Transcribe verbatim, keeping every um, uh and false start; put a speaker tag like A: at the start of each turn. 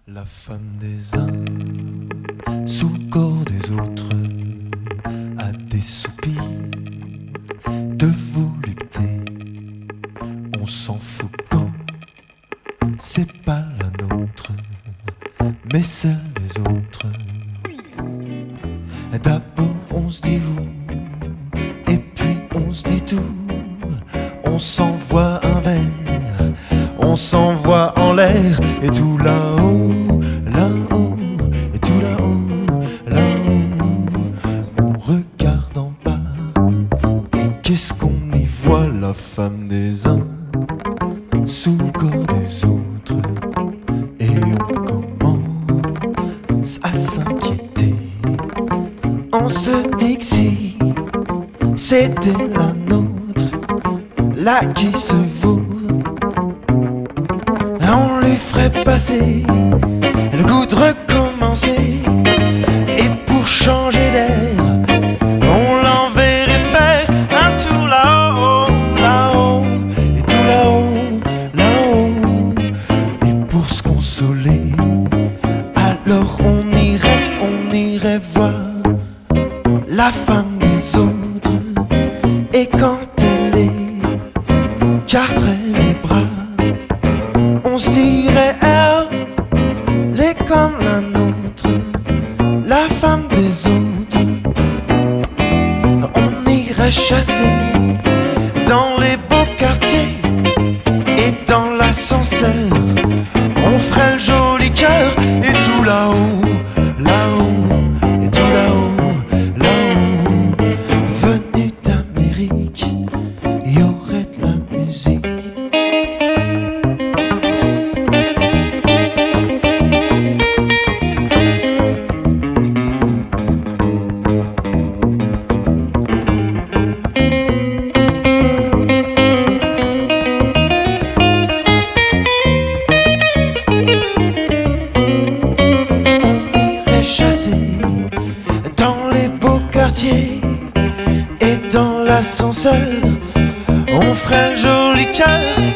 A: La femme des uns sous le corps des autres a des soupirs de volupté. On s'en fout quand c'est pas la nôtre, mais celle des autres. D'abord on se dit vous, et puis on se dit tout. On s'envoie un verre, on s'envoie en l'air, et tout là-haut, là-haut, et tout là-haut, là-haut. On regarde en bas, et qu'est-ce qu'on y voit? La femme des uns sous le corps des autres, et on commence à s'inquiéter. On se dit que si c'était la nôtre, là qui se vaut, on lui ferait passer le goût de recommencer. Et pour changer d'air, on l'enverrait faire un tour là-haut, là-haut, et tout là-haut, là-haut. Et pour se consoler, alors on irait, on irait voir la femme des autres. Et quand elle est carrée les bras, on se dirait elle est comme la nôtre, la femme des autres. On irait chasser dans les beaux quartiers, et dans l'ascenseur on ferait le joli cœur. Et tout là-haut, là-haut, et tout là-haut, là-haut. Venu d'Amérique, il y aurait de la musique. Chasser dans les beaux quartiers, et dans l'ascenseur on ferait le joli cœur.